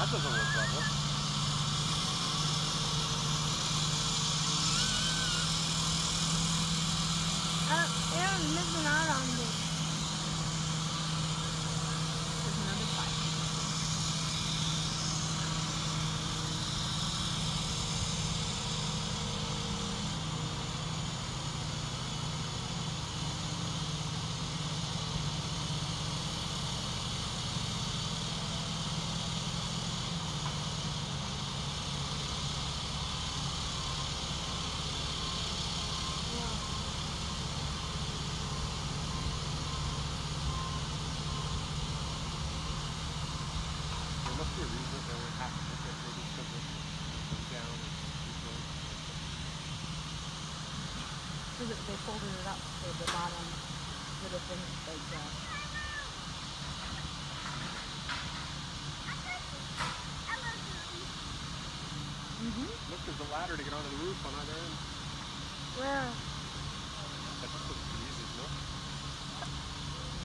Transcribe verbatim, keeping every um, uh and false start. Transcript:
that doesn't look level. Uh, they're missing out on this. There's another pipe. There must be a reason that they only have to look at maybe because it goes down and keep going. So that they folded it up so the bottom would have been like that. Mm-hmm. Look, there's a ladder to get onto the roof on either end. Where?